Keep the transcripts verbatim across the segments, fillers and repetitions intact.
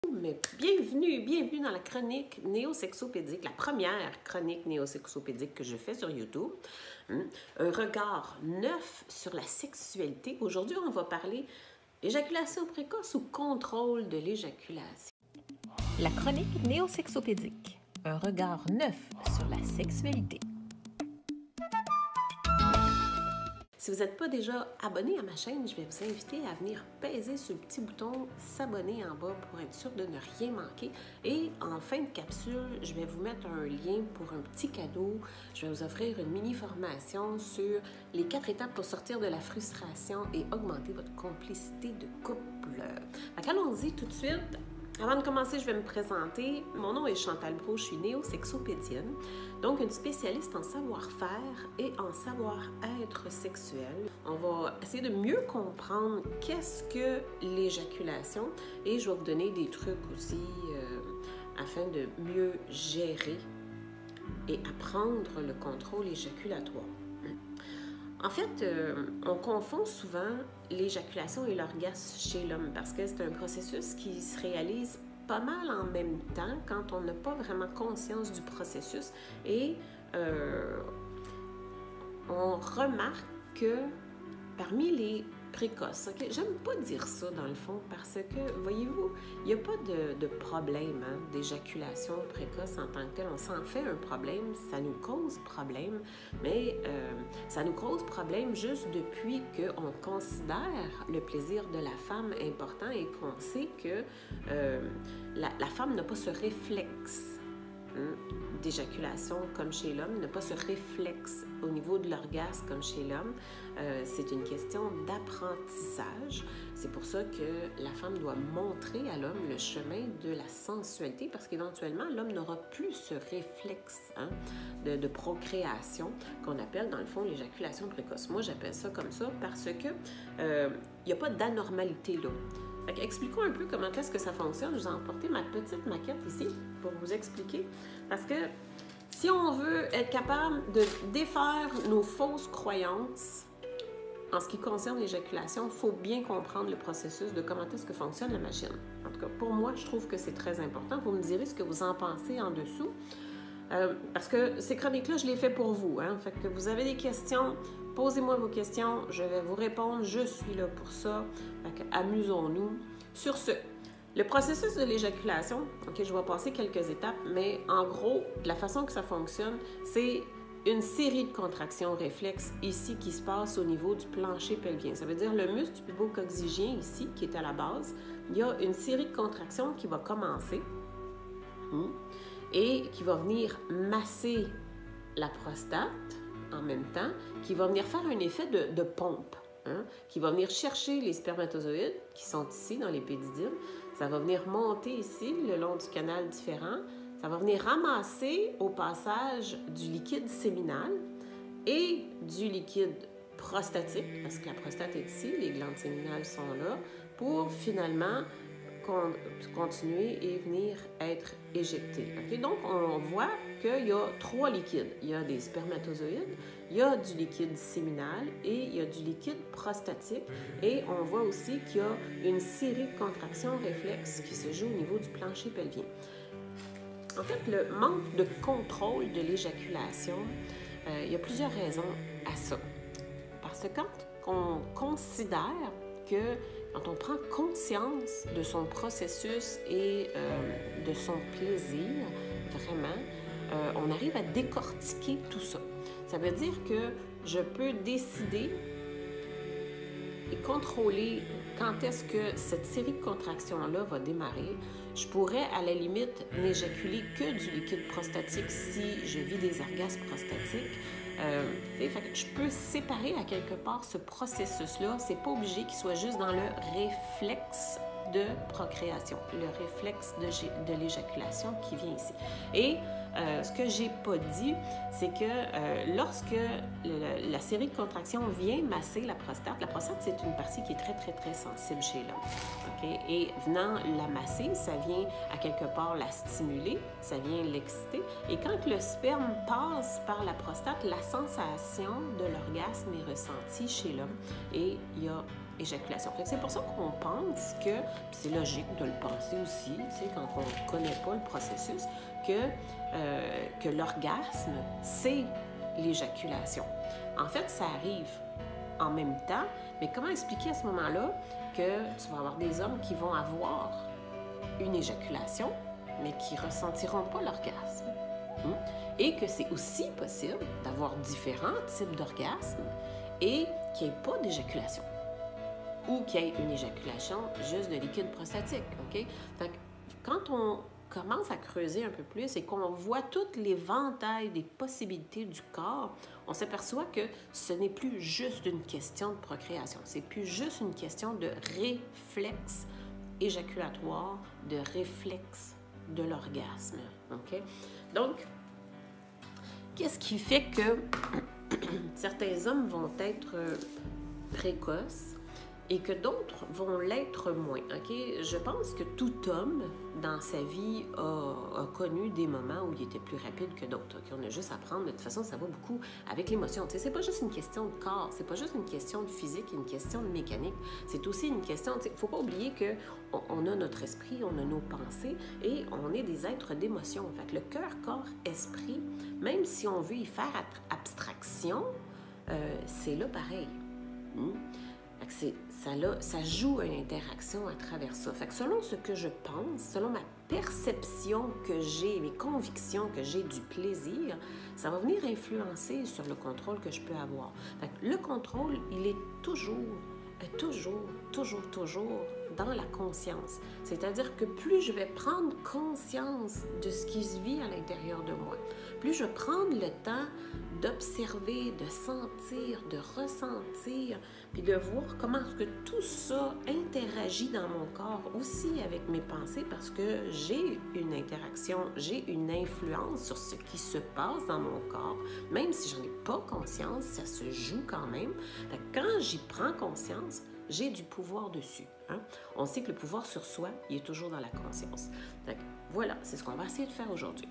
Mais bienvenue, bienvenue dans la chronique néo-sexopédique, la première chronique néo-sexopédique que je fais sur YouTube. Un regard neuf sur la sexualité. Aujourd'hui, on va parler éjaculation précoce ou contrôle de l'éjaculation. La chronique néo-sexopédique, un regard neuf sur la sexualité. Si vous n'êtes pas déjà abonné à ma chaîne, je vais vous inviter à venir peser sur le petit bouton s'abonner en bas pour être sûr de ne rien manquer. Et en fin de capsule, je vais vous mettre un lien pour un petit cadeau. Je vais vous offrir une mini-formation sur les quatre étapes pour sortir de la frustration et augmenter votre complicité de couple. Allons-y tout de suite. Avant de commencer, je vais me présenter. Mon nom est Chantal Brault, je suis néo-sexopédienne, donc une spécialiste en savoir-faire et en savoir-être sexuel. On va essayer de mieux comprendre qu'est-ce que l'éjaculation et je vais vous donner des trucs aussi euh, afin de mieux gérer et apprendre le contrôle éjaculatoire. En fait, euh, on confond souvent l'éjaculation et l'orgasme chez l'homme parce que c'est un processus qui se réalise pas mal en même temps quand on n'a pas vraiment conscience du processus et euh, on remarque que parmi les précoces, okay? J'aime pas dire ça dans le fond parce que, voyez-vous, il n'y a pas de, de problème hein, d'éjaculation précoce en tant que tel. On s'en fait un problème, ça nous cause problème, mais euh, ça nous cause problème juste depuis qu'on considère le plaisir de la femme important et qu'on sait que euh, la, la femme n'a pas ce réflexe hein, d'éjaculation comme chez l'homme, n'a pas ce réflexe au niveau de l'orgasme comme chez l'homme. Euh, c'est une question d'apprentissage. C'est pour ça que la femme doit montrer à l'homme le chemin de la sensualité parce qu'éventuellement, l'homme n'aura plus ce réflexe hein, de, de procréation qu'on appelle dans le fond l'éjaculation précoce. Moi, j'appelle ça comme ça parce que euh, il n'y a pas d'anormalité là. Fait que expliquons un peu comment est-ce que ça fonctionne. Je vous ai emporté ma petite maquette ici pour vous expliquer. Parce que si on veut être capable de défaire nos fausses croyances en ce qui concerne l'éjaculation, il faut bien comprendre le processus de comment est-ce que fonctionne la machine. En tout cas, pour moi, je trouve que c'est très important. Vous me direz ce que vous en pensez en dessous. Euh, parce que ces chroniques-là, je les fais pour vous. Hein? Fait que vous avez des questions, posez-moi vos questions, je vais vous répondre, je suis là pour ça. Fait que amusons-nous. Sur ce, le processus de l'éjaculation, ok, je vais passer quelques étapes, mais en gros, la façon que ça fonctionne, c'est une série de contractions réflexes ici qui se passe au niveau du plancher pelvien. Ça veut dire le muscle du pubococcygien ici, qui est à la base, il y a une série de contractions qui va commencer. Hmm. Et qui va venir masser la prostate en même temps, qui va venir faire un effet de, de pompe, hein, qui va venir chercher les spermatozoïdes qui sont ici dans l'épididyme. Ça va venir monter ici le long du canal différent. Ça va venir ramasser au passage du liquide séminal et du liquide prostatique, parce que la prostate est ici, les glandes séminales sont là, pour finalement continuer et venir être éjecté. Okay? Donc, on voit qu'il y a trois liquides. Il y a des spermatozoïdes, il y a du liquide séminal et il y a du liquide prostatique. Et on voit aussi qu'il y a une série de contractions réflexes qui se jouent au niveau du plancher pelvien. En fait, le manque de contrôle de l'éjaculation, euh, il y a plusieurs raisons à ça. Parce que quand on considère que quand on prend conscience de son processus et euh, de son plaisir, vraiment, euh, on arrive à décortiquer tout ça. Ça veut dire que je peux décider et contrôler quand est-ce que cette série de contractions-là va démarrer. Je pourrais, à la limite, n'éjaculer que du liquide prostatique si je vis des orgasmes prostatiques. Euh, fait que je peux séparer à quelque part ce processus-là. C'est pas obligé qu'il soit juste dans le réflexe de procréation, le réflexe de, de l'éjaculation qui vient ici. Et euh, ce que j'ai pas dit, c'est que euh, lorsque le, la série de contractions vient masser la prostate, la prostate, c'est une partie qui est très, très, très sensible chez l'homme. Okay? Et venant la masser, ça vient à quelque part la stimuler, ça vient l'exciter. Et quand le sperme passe par la prostate, la sensation de l'orgasme est ressentie chez l'homme et il y a éjaculation. Fait que c'est pour ça qu'on pense que, c'est logique de le penser aussi, tu sais, quand on ne connaît pas le processus, que, euh, que l'orgasme, c'est l'éjaculation. En fait, ça arrive en même temps, mais comment expliquer à ce moment-là que tu vas avoir des hommes qui vont avoir une éjaculation, mais qui ne ressentiront pas l'orgasme? Hum? Et que c'est aussi possible d'avoir différents types d'orgasmes et qu'il n'y ait pas d'éjaculation. Ou qu'il y ait une éjaculation juste de liquide prostatique, OK? Fait que quand on commence à creuser un peu plus et qu'on voit toutes l'éventail des possibilités du corps, on s'aperçoit que ce n'est plus juste une question de procréation, c'est plus juste une question de réflexe éjaculatoire, de réflexe de l'orgasme, OK? Donc, qu'est-ce qui fait que certains hommes vont être précoces et que d'autres vont l'être moins, OK? Je pense que tout homme, dans sa vie, a, a connu des moments où il était plus rapide que d'autres, OK? On a juste à prendre, de toute façon, ça va beaucoup avec l'émotion. Tu sais, c'est pas juste une question de corps, c'est pas juste une question de physique, une question de mécanique, c'est aussi une question, tu sais, faut pas oublier que on, on a notre esprit, on a nos pensées et on est des êtres d'émotion. Fait que le cœur, corps, esprit, même si on veut y faire abstraction, euh, c'est là pareil. Hmm? C'est, ça, là, ça joue une interaction à travers ça. Fait que selon ce que je pense, selon ma perception que j'ai, mes convictions que j'ai du plaisir, ça va venir influencer sur le contrôle que je peux avoir. Fait que le contrôle, il est toujours, toujours, toujours, toujours dans la conscience. C'est-à-dire que plus je vais prendre conscience de ce qui se vit à l'intérieur de moi, plus je vais prendre le temps d'observer, de sentir, de ressentir, puis de voir comment est-ce que tout ça interagit dans mon corps, aussi avec mes pensées, parce que j'ai une interaction, j'ai une influence sur ce qui se passe dans mon corps, même si j'en ai pas conscience, ça se joue quand même. Fait que quand j'y prends conscience, j'ai du pouvoir dessus. Hein? On sait que le pouvoir sur soi, il est toujours dans la conscience. Fait que voilà, c'est ce qu'on va essayer de faire aujourd'hui.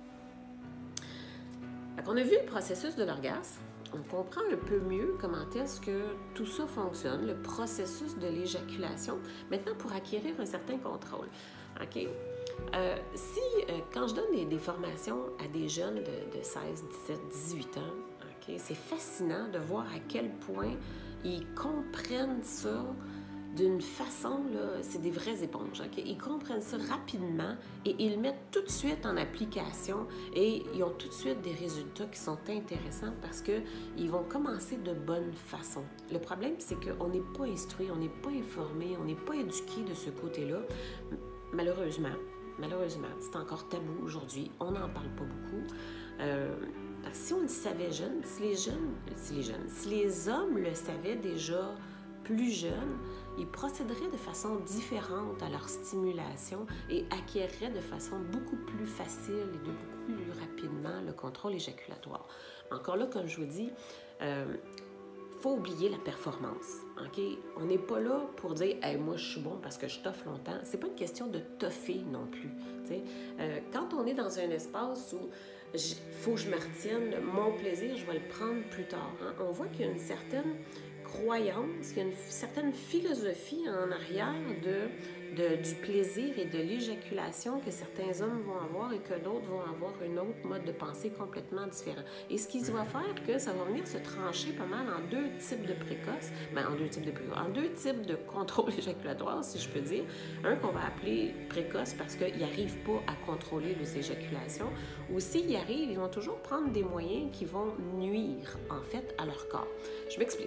Fait qu'on a vu le processus de l'orgasme. On comprend un peu mieux comment est-ce que tout ça fonctionne, le processus de l'éjaculation. Maintenant, pour acquérir un certain contrôle. OK? Euh, si, euh, quand je donne des, des formations à des jeunes de, de seize, dix-sept, dix-huit ans, OK, c'est fascinant de voir à quel point ils comprennent ça d'une façon, là, c'est des vraies éponges. Okay? Ils comprennent ça rapidement et ils le mettent tout de suite en application et ils ont tout de suite des résultats qui sont intéressants parce qu'ils vont commencer de bonne façon. Le problème, c'est qu'on n'est pas instruit, on n'est pas informé, on n'est pas éduqué de ce côté-là. Malheureusement, malheureusement, c'est encore tabou aujourd'hui, on n'en parle pas beaucoup. Euh, parce que si on le savait jeune, si les jeunes, si les jeunes, si les hommes le savaient déjà plus jeunes, ils procéderaient de façon différente à leur stimulation et acquéreraient de façon beaucoup plus facile et de beaucoup plus rapidement le contrôle éjaculatoire. Encore là, comme je vous dis, il euh, faut oublier la performance. Okay? On n'est pas là pour dire hey, « moi, je suis bon parce que je toffe longtemps ». C'est pas une question de toffer non plus. Euh, quand on est dans un espace où il faut que je me retienne, mon plaisir, je vais le prendre plus tard. Hein? On voit qu'il y a une certaine croyance, il y a une certaine philosophie en arrière de, de, du plaisir et de l'éjaculation que certains hommes vont avoir et que d'autres vont avoir un autre mode de pensée complètement différent. Et ce qui va faire que ça va venir se trancher pas mal en deux types de précoces, ben en deux types de précoces, en deux types de contrôle éjaculatoire, si je peux dire. Un qu'on va appeler précoce parce qu'ils n'arrivent pas à contrôler les éjaculations, ou s'ils y arrivent, ils vont toujours prendre des moyens qui vont nuire, en fait, à leur corps. Je m'explique.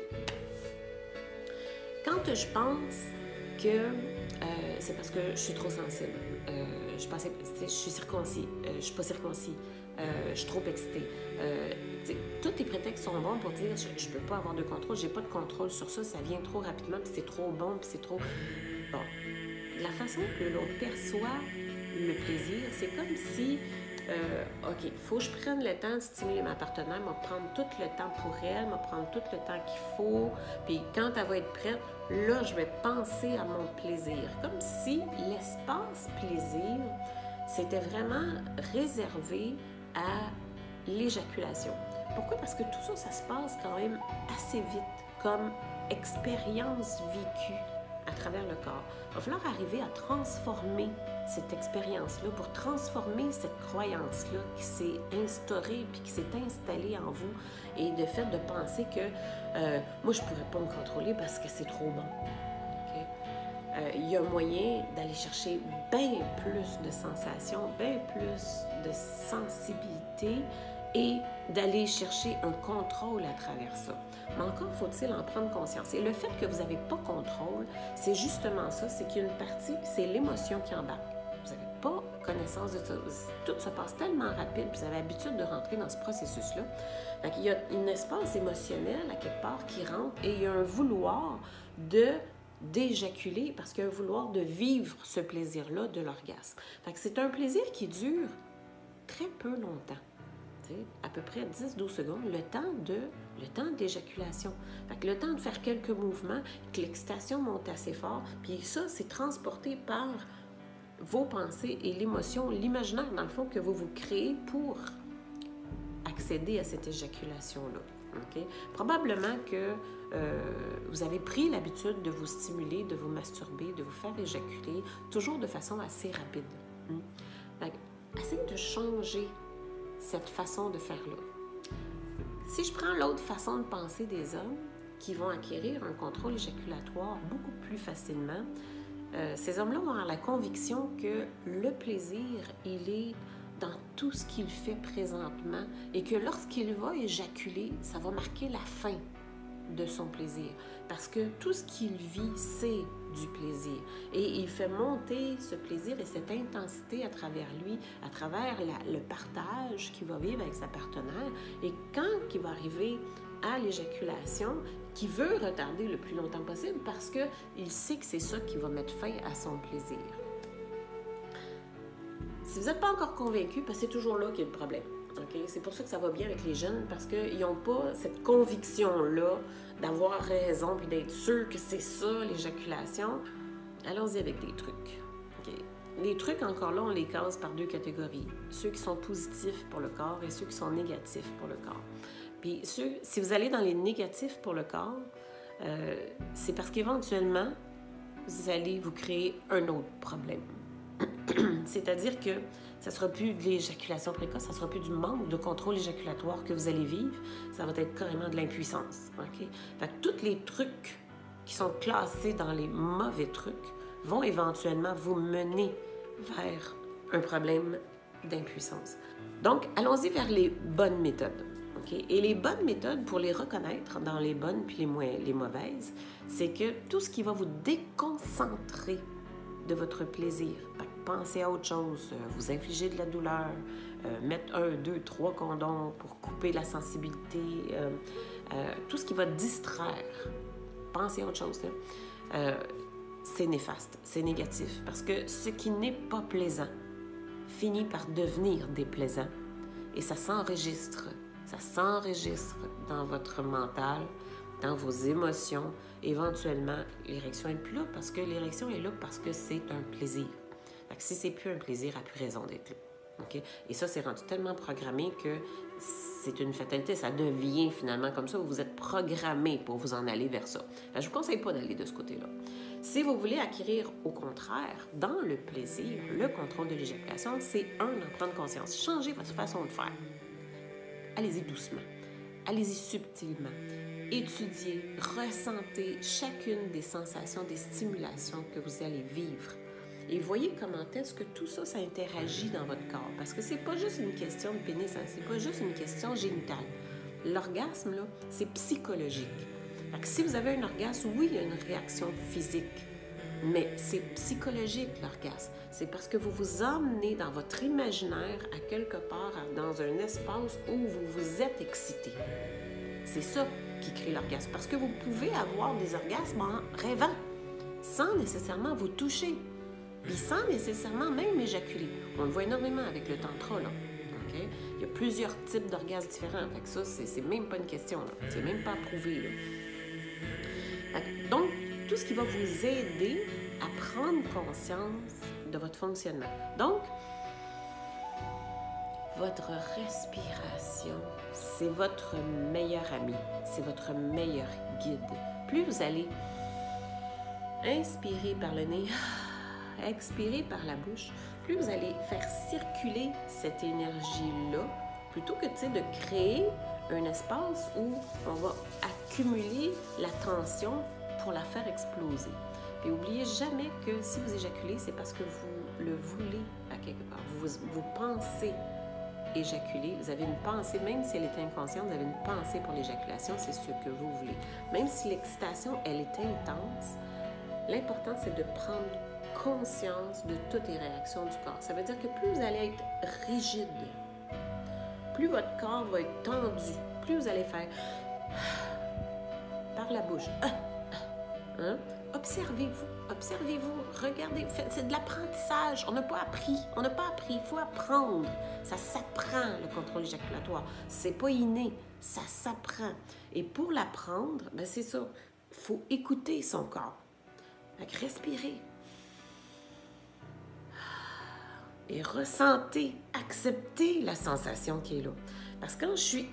Quand je pense que euh, c'est parce que je suis trop sensible, euh, je, pensais, je suis circoncis, euh, je suis pas circoncis, euh, je suis trop excitée, euh, tous les prétextes sont bons pour dire je, je peux pas avoir de contrôle, j'ai pas de contrôle sur ça, ça vient trop rapidement, puis c'est trop bon, puis c'est trop... Bon, la façon que l'on perçoit le plaisir, c'est comme si... Euh, OK, il faut que je prenne le temps de stimuler ma partenaire, me prendre tout le temps pour elle, me prendre tout le temps qu'il faut, puis quand elle va être prête, là, je vais penser à mon plaisir. Comme si l'espace plaisir, c'était vraiment réservé à l'éjaculation. Pourquoi? Parce que tout ça, ça se passe quand même assez vite, comme expérience vécue à travers le corps. Il va falloir arriver à transformer cette expérience-là pour transformer cette croyance-là qui s'est instaurée puis qui s'est installée en vous et de fait de penser que euh, moi, je ne pourrais pas me contrôler parce que c'est trop bon. Okay? Euh, il y a moyen d'aller chercher bien plus de sensations, bien plus de sensibilité et d'aller chercher un contrôle à travers ça. Mais encore faut-il en prendre conscience. Et le fait que vous n'avez pas contrôle, c'est justement ça, c'est qu'il y a une partie, c'est l'émotion qui embarque. Vous n'avez pas connaissance de ça. Tout se passe tellement rapide, vous avez l'habitude de rentrer dans ce processus-là. Donc, il y a un espace émotionnel à quelque part qui rentre et il y a un vouloir de d'éjaculer parce qu'il y a un vouloir de vivre ce plaisir-là de l'orgasme. C'est un plaisir qui dure très peu longtemps. À peu près dix à douze secondes, le temps de le temps d'éjaculation. Fait que le temps de faire quelques mouvements, que l'excitation monte assez fort, puis ça, c'est transporté par vos pensées et l'émotion, l'imaginaire, dans le fond, que vous vous créez pour accéder à cette éjaculation-là. Okay? Probablement que euh, vous avez pris l'habitude de vous stimuler, de vous masturber, de vous faire éjaculer, toujours de façon assez rapide. Hum? Fait que, essayez de changer cette façon de faire-là. Si je prends l'autre façon de penser des hommes qui vont acquérir un contrôle éjaculatoire beaucoup plus facilement, euh, ces hommes-là vont avoir la conviction que le plaisir, il est dans tout ce qu'il fait présentement et que lorsqu'il va éjaculer, ça va marquer la fin de son plaisir. Parce que tout ce qu'il vit, c'est du plaisir. Et il fait monter ce plaisir et cette intensité à travers lui, à travers la, le partage qu'il va vivre avec sa partenaire. Et quand il va arriver à l'éjaculation, qu'il veut retarder le plus longtemps possible parce qu'il sait que c'est ça qui va mettre fin à son plaisir. Si vous n'êtes pas encore convaincu, parce que c'est toujours là qu'il y a le problème. Okay? C'est pour ça que ça va bien avec les jeunes, parce qu'ils n'ont pas cette conviction-là d'avoir raison puis d'être sûr que c'est ça, l'éjaculation. Allons-y avec des trucs. Okay? Les trucs, encore là, on les case par deux catégories. Ceux qui sont positifs pour le corps et ceux qui sont négatifs pour le corps. Puis ceux, si vous allez dans les négatifs pour le corps, euh, c'est parce qu'éventuellement, vous allez vous créer un autre problème. C'est-à-dire que ça ne sera plus de l'éjaculation précoce, ça ne sera plus du manque de contrôle éjaculatoire que vous allez vivre, ça va être carrément de l'impuissance. Okay? Fait que tous les trucs qui sont classés dans les mauvais trucs vont éventuellement vous mener vers un problème d'impuissance. Donc, allons-y vers les bonnes méthodes. Okay? Et les bonnes méthodes, pour les reconnaître dans les bonnes puis les, moins, les mauvaises, c'est que tout ce qui va vous déconcentrer de votre plaisir. Pensez à autre chose, vous infliger de la douleur, euh, mettre un, deux, trois condoms pour couper la sensibilité, euh, euh, tout ce qui va distraire. Pensez à autre chose. Euh, c'est néfaste, c'est négatif, parce que ce qui n'est pas plaisant finit par devenir déplaisant et ça s'enregistre, ça s'enregistre dans votre mental, dans vos émotions. Éventuellement, l'érection n'est plus là parce que l'érection est là parce que c'est un plaisir. Fait que si c'est plus un plaisir, elle n'a plus raison d'être là. Okay? Et ça, c'est rendu tellement programmé que c'est une fatalité. Ça devient finalement comme ça. Vous êtes programmé pour vous en aller vers ça. Fait que je ne vous conseille pas d'aller de ce côté-là. Si vous voulez acquérir, au contraire, dans le plaisir, le contrôle de l'éjaculation, c'est un, d'en prendre conscience. Changez votre façon de faire. Allez-y doucement. Allez-y subtilement. Étudiez, ressentez chacune des sensations, des stimulations que vous allez vivre. Et voyez comment est-ce que tout ça, ça interagit dans votre corps. Parce que c'est pas juste une question de pénis, hein, c'est pas juste une question génitale. L'orgasme, là, c'est psychologique. Fait que si vous avez un orgasme, oui, il y a une réaction physique. Mais c'est psychologique, l'orgasme. C'est parce que vous vous emmenez dans votre imaginaire à quelque part, dans un espace où vous vous êtes excité. C'est ça qui crée l'orgasme. Parce que vous pouvez avoir des orgasmes en rêvant, sans nécessairement vous toucher. Puis sans nécessairement même éjaculer. On le voit énormément avec le tantra, là. Okay? Il y a plusieurs types d'orgasmes différents. Fait que ça, c'est, c'est même pas une question, là. C'est même pas approuvé, là. Fait que, donc, tout ce qui va vous aider à prendre conscience de votre fonctionnement. Donc, votre respiration, c'est votre meilleur ami, c'est votre meilleur guide. plus vous allez inspirer par le nez, expirer par la bouche, plus vous allez faire circuler cette énergie-là, plutôt que, tu sais, de créer un espace où on va accumuler la tension pour la faire exploser. Et n'oubliez jamais que si vous éjaculez, c'est parce que vous le voulez à quelque part. Vous, vous pensez éjaculer, vous avez une pensée, même si elle est inconsciente, vous avez une pensée pour l'éjaculation, c'est ce que vous voulez. Même si l'excitation, elle est intense, l'important, c'est de prendre conscience de toutes les réactions du corps. Ça veut dire que plus vous allez être rigide, plus votre corps va être tendu, plus vous allez faire par la bouche. Hein? Observez-vous, observez-vous, regardez, c'est de l'apprentissage. On n'a pas appris, on n'a pas appris, il faut apprendre. Ça s'apprend, le contrôle éjaculatoire. C'est pas inné, ça s'apprend. Et pour l'apprendre, ben c'est ça, il faut écouter son corps. Fait que respirez. Et ressentez, acceptez la sensation qui est là. Parce que quand je suis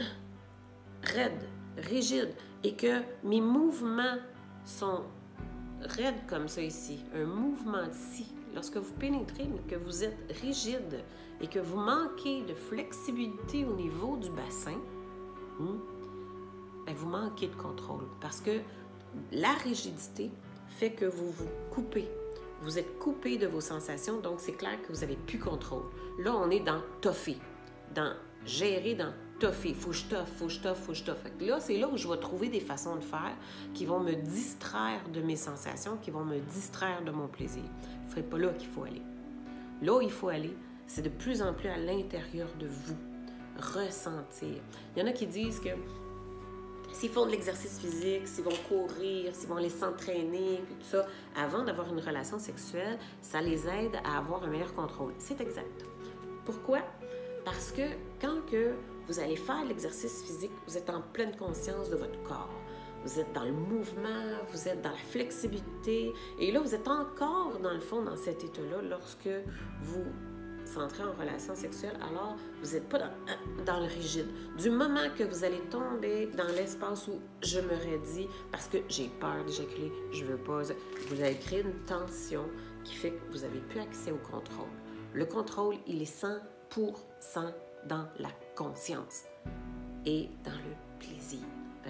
raide, rigide, et que mes mouvements sont raides comme ça ici, un mouvement ici, lorsque vous pénétrez, mais que vous êtes rigide et que vous manquez de flexibilité au niveau du bassin, hmm, ben vous manquez de contrôle. Parce que la rigidité fait que vous vous coupez. Vous êtes coupé de vos sensations, donc c'est clair que vous n'avez plus contrôle. Là, on est dans toffer, dans gérer, dans toffer. Faut que je toffe, faut que je toffe, faut que je toffe. Là, c'est là où je vais trouver des façons de faire qui vont me distraire de mes sensations, qui vont me distraire de mon plaisir. Ce n'est pas là qu'il faut aller. Là où il faut aller, c'est de plus en plus à l'intérieur de vous. Ressentir. Il y en a qui disent que s'ils font de l'exercice physique, s'ils vont courir, s'ils vont aller s'entraîner, tout ça, avant d'avoir une relation sexuelle, ça les aide à avoir un meilleur contrôle. C'est exact. Pourquoi? Parce que quand que vous allez faire l'exercice physique, vous êtes en pleine conscience de votre corps. Vous êtes dans le mouvement, vous êtes dans la flexibilité. Et là, vous êtes encore, dans le fond, dans cet état-là lorsque vous entrez en relation sexuelle, alors vous n'êtes pas dans, dans le rigide. Du moment que vous allez tomber dans l'espace où je me raidis parce que j'ai peur d'éjaculer, je veux pas, vous allez créer une tension qui fait que vous n'avez plus accès au contrôle. Le contrôle, il est cent pour cent dans la conscience et dans le plaisir.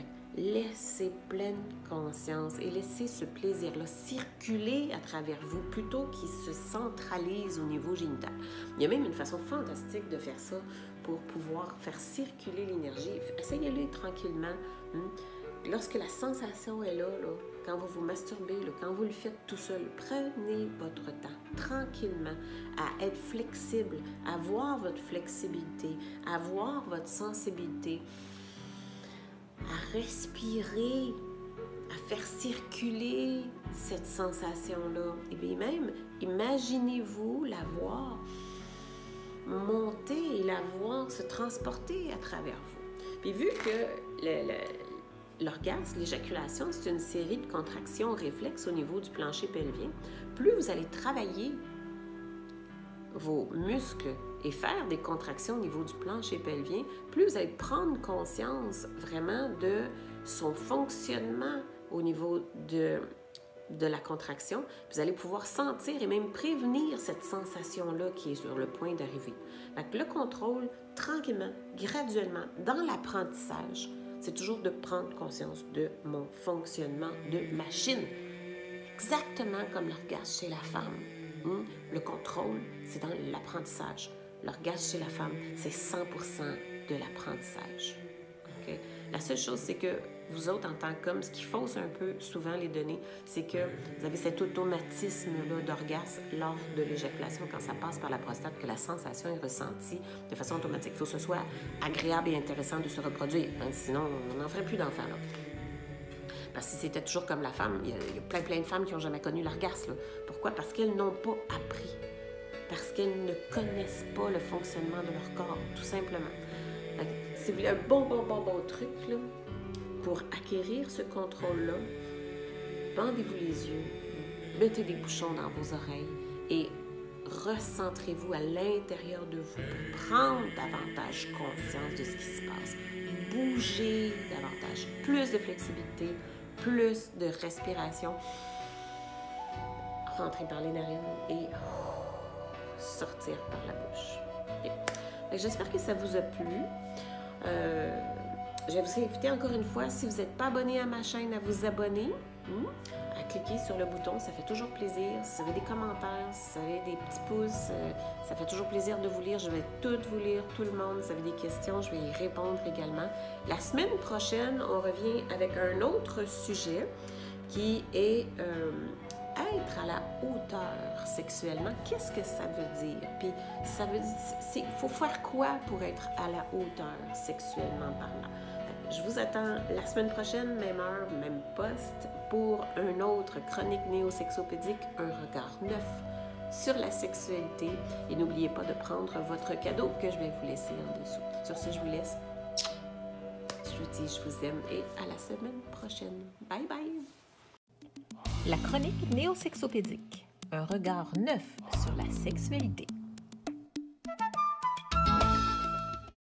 Laissez pleine conscience et laissez ce plaisir-là circuler à travers vous plutôt qu'il se centralise au niveau génital. Il y a même une façon fantastique de faire ça pour pouvoir faire circuler l'énergie. Essayez-le tranquillement. Lorsque la sensation est là, là quand vous vous masturbez, là, quand vous le faites tout seul, prenez votre temps tranquillement à être flexible, à voir votre flexibilité, à voir votre sensibilité, à respirer, à faire circuler cette sensation-là. Et bien même, imaginez-vous la voir monter et la voir se transporter à travers vous. Puis vu que le, le, l'orgasme, l'éjaculation, c'est une série de contractions réflexes au niveau du plancher pelvien, plus vous allez travailler vos muscles et faire des contractions au niveau du plancher pelvien, plus vous allez prendre conscience vraiment de son fonctionnement au niveau de, de la contraction. Vous allez pouvoir sentir et même prévenir cette sensation-là qui est sur le point d'arriver. Donc, le contrôle, tranquillement, graduellement, dans l'apprentissage, c'est toujours de prendre conscience de mon fonctionnement de machine. Exactement comme l'orgasme chez la femme. Hum, le contrôle, c'est dans l'apprentissage. L'orgasme chez la femme, c'est cent pour cent de l'apprentissage. Okay? La seule chose, c'est que vous autres, en tant qu'hommes, ce qui fausse un peu souvent les données, c'est que vous avez cet automatisme-là d'orgasme lors de l'éjaculation, quand ça passe par la prostate, que la sensation est ressentie de façon automatique. Il faut que ce soit agréable et intéressant de se reproduire, hein? Sinon, on n'en ferait plus d'enfants, là. Parce que si c'était toujours comme la femme, il y a, il y a plein, plein de femmes qui n'ont jamais connu l'orgasme. Pourquoi? Parce qu'elles n'ont pas appris. Parce qu'elles ne connaissent pas le fonctionnement de leur corps, tout simplement. Si vous voulez un bon, bon, bon, bon truc, là, pour acquérir ce contrôle-là, bandez-vous les yeux, mettez des bouchons dans vos oreilles et recentrez-vous à l'intérieur de vous pour prendre davantage conscience de ce qui se passe. Bougez davantage, plus de flexibilité, plus de respiration. Rentrer par les narines et sortir par la bouche. Okay. J'espère que ça vous a plu. Euh, je vais vous inviter encore une fois, si vous n'êtes pas abonné à ma chaîne, à vous abonner, hmm, à cliquer sur le bouton, ça fait toujours plaisir. Si vous avez des commentaires, si vous avez des petits pouces, euh, ça fait toujours plaisir de vous lire. Je vais tout vous lire, tout le monde. Si vous avez des questions, je vais y répondre également. La semaine prochaine, on revient avec un autre sujet qui est euh, être à la hauteur sexuellement. Qu'est-ce que ça veut dire? Puis ça veut dire, il faut faire quoi pour être à la hauteur sexuellement parlant? Je vous attends la semaine prochaine, même heure, même poste, pour un autre chronique néo-sexopédique, un regard neuf sur la sexualité. Et n'oubliez pas de prendre votre cadeau que je vais vous laisser en dessous. Sur ce, je vous laisse. Je vous dis, je vous aime et à la semaine prochaine. Bye bye! La chronique néo-sexopédique, un regard neuf sur la sexualité.